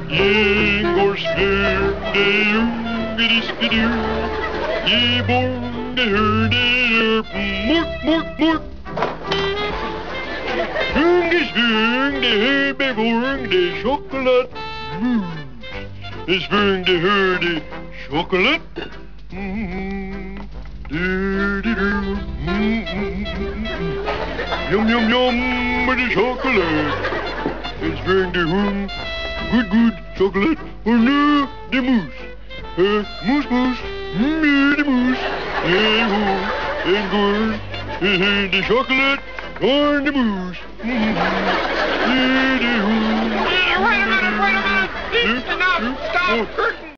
Ingor spur de ungeriskidoo. Je born de hurde mort, mort, mort. Svung de hurde born de chocolade mus. Svung de hurde chocolade. Yum, yum, yum, with the chocolate. Svung de hum. Good, good chocolate. Oh no, de moose. Moose, moose. De moose. And good. The chocolate or the moose. Wait a minute. Enough. Stop. Curtain.